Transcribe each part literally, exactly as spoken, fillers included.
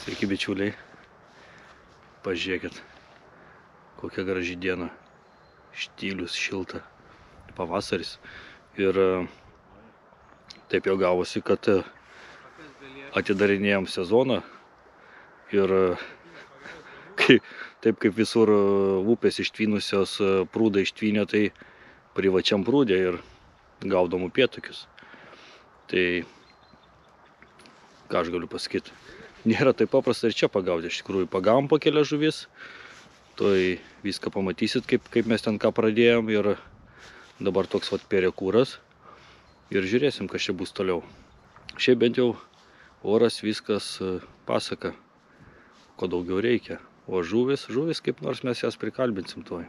Sveiki bičiuliai, pažiūrėkit, kokia graži diena, štylius, šilta, pavasaris. Ir taip jau gavosi, kad atidarinėjom sezoną ir kai, taip kaip visur upės ištvynusios, prūdą ištvynė, tai privačiam prūdė ir gaudom upėtakius. Tai ką aš galiu pasakyti? Nėra taip paprasta ir čia pagauti. Iš tikrųjų, pagavom po kelias žuvis. Tuoj viską pamatysit, kaip, kaip mes ten ką pradėjom. Ir dabar toks vat perekūras. Ir žiūrėsim, kas čia bus toliau. Šiaip bent jau oras viskas pasaka, ko daugiau reikia. O žuvis, žuvis kaip nors mes jas prikalbinsim tuoj.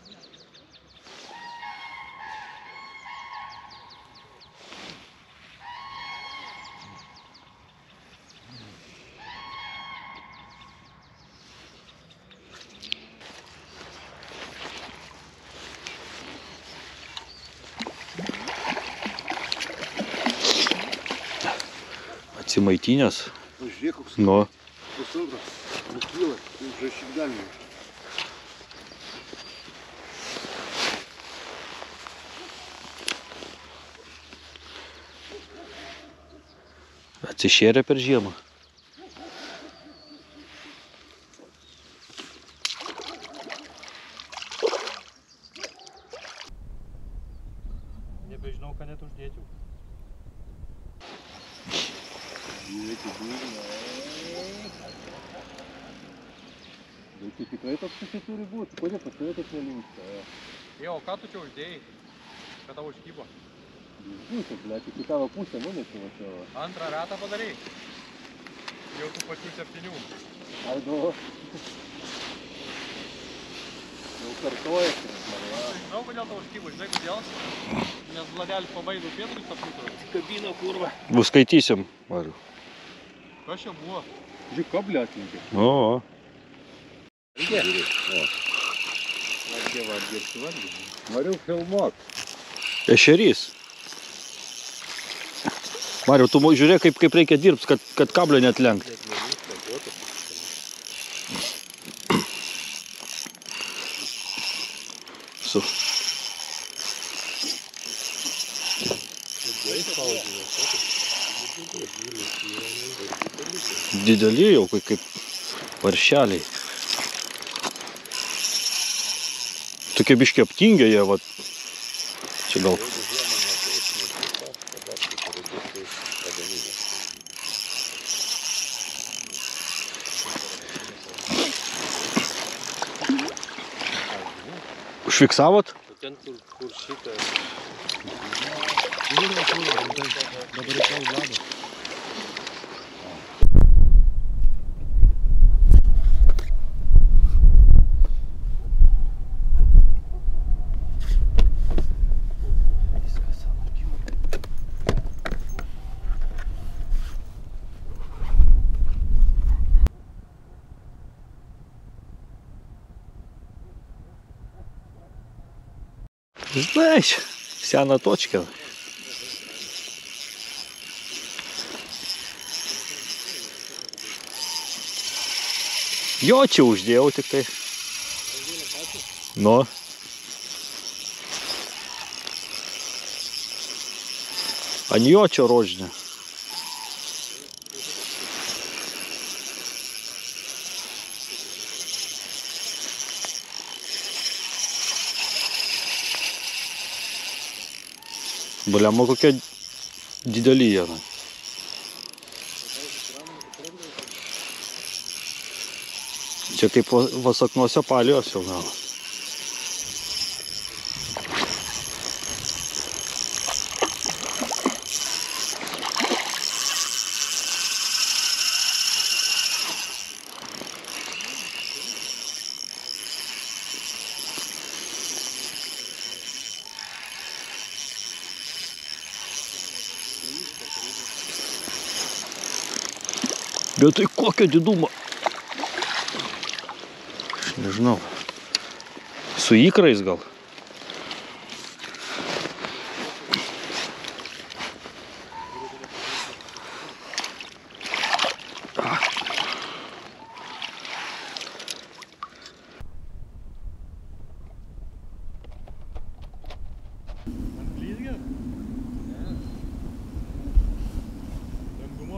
Atsimaitinės. Pažiūrėk, koks Nu. pusantro nukyla, tai už šikdalnių. Atsišėrė per žiemą. Nebežinau, ką net uždėti. Žiūrėkit, dūgna. Bet tai tikrai toks čia turi būti. Kodėl pas tave taip nelinksta? Jo, ką tu čia uždėjai? Kad tavo užkybo? Būtų, blėt, iki tavo pusę nunešiu va čia. Antrą ratą padarai. Jau tų pačių septynių. Ai, nu. Jau kartojasi. Žinau, kodėl tavo užkybo, žinai kodėl? Nes Vladelis pabaidų pėdus apūtavo. Kabina kurva. Bus skaitysim, Mariu. Kas čia buvo? Žiūrėk, ką blėt linkė. O, o. Vardė, vardė, vardė. Mariu filmuot. Ešerys. Mariu, tu žiūrėk, kaip, kaip reikia dirbti, kad, kad kablio net lenkt. Su. Dideli jau, kaip, kaip paršeliai. Tokie biški aptingę jie, vat. Čia gal. Užfiksavot? Ten, kur, kur šitą... Dabar į tau vladą. Знаешь, сяна точка. Jo čia uždėjau tik tai. Nu. Ant jo čia rožinė. Bliamo kokia didelį jėna. Čia kaip vasaknuose palijos jau gal. Bet tai kokio didumo? Aš nežinau. Su ikrais gal?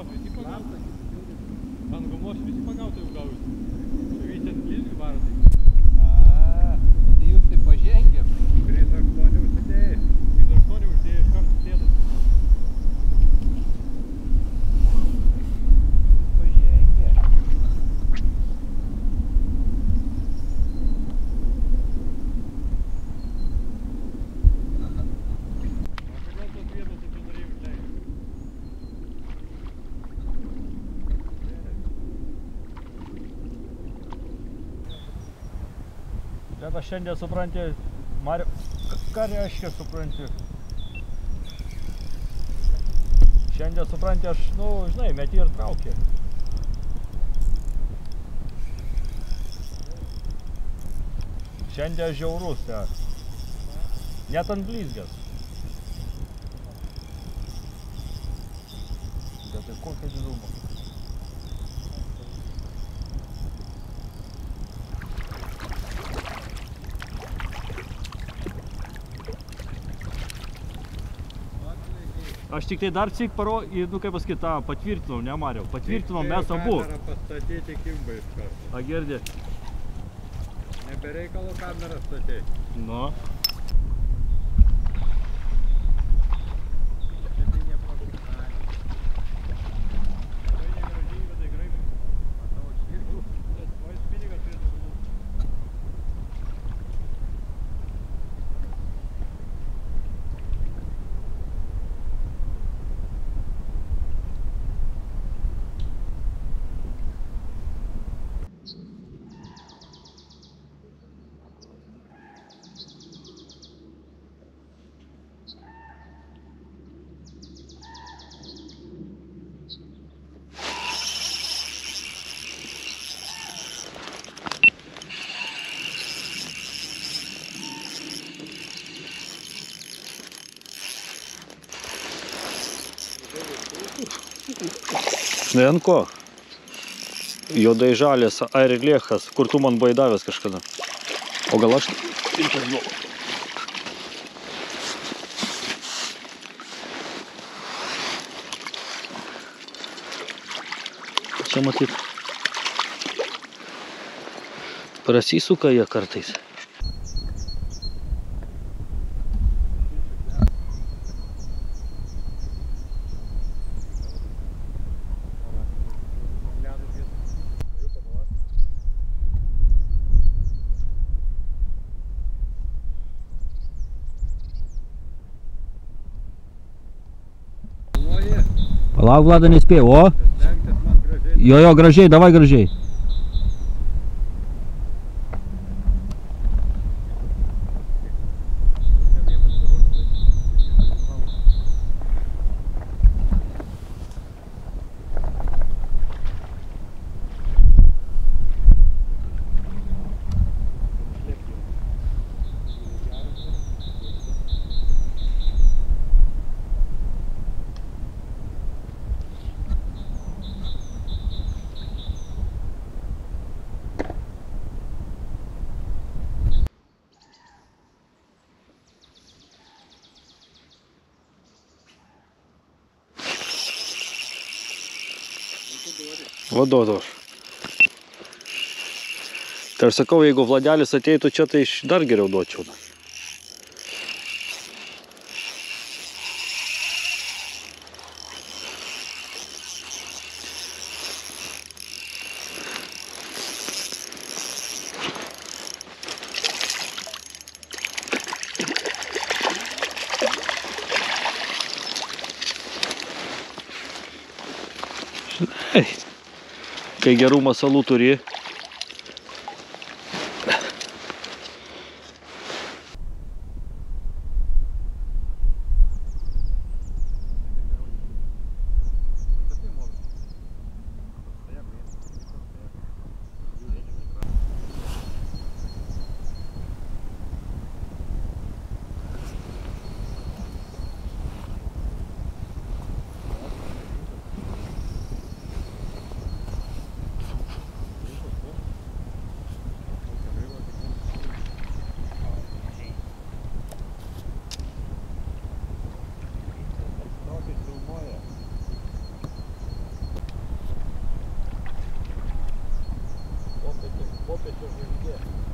gumos visi pagauta. Ant gumos visi pagauta jau gausi. Žuvytė ant blizgių varo tai. A, tai jūs tai pažengėm. trys aštuoni užsidėjai. trys aštuoni užsidėjai iš karto sėdas. Pažengė. O kodėl tos vietos atidarėjai užleidai? Bet aš šiandien supranti, Mariu, ką reiškia supranti? Šiandien supranti, aš, nu, žinai, meti ir trauki. Šiandien žiaurus, te. Net ant blizgės. Bet tai kokio didumo? Aš tik tai dar cik paro, nu kaip pasakyt, tą patvirtinau, ne Mariau, patvirtinau mes abu. Kamerą pastatyti kimba iš karto. A girdi? Nebereikalo kamerą statyti. Nu. Tai neprofesionaliai. Labai negražiai įvedai graibą. Matau, aš irgi. O jis pinigas turėtų būti. Žinai, ant ko? Juodai žalės airliechas, kur tu man buvai davęs kažkada. O gal aš imtas buvau? Čia matyt prasisuka jie kartais. Palauk, Vlada, nespėjau, o? Lenktis man gražiai. Jo, jo, gražiai, davai gražiai. Vadodos. Tai aš sakau, jeigu Vladelis ateitų čia, tai dar geriau duočiau. Žinai, kai gerų masalų turi, žvaigždė.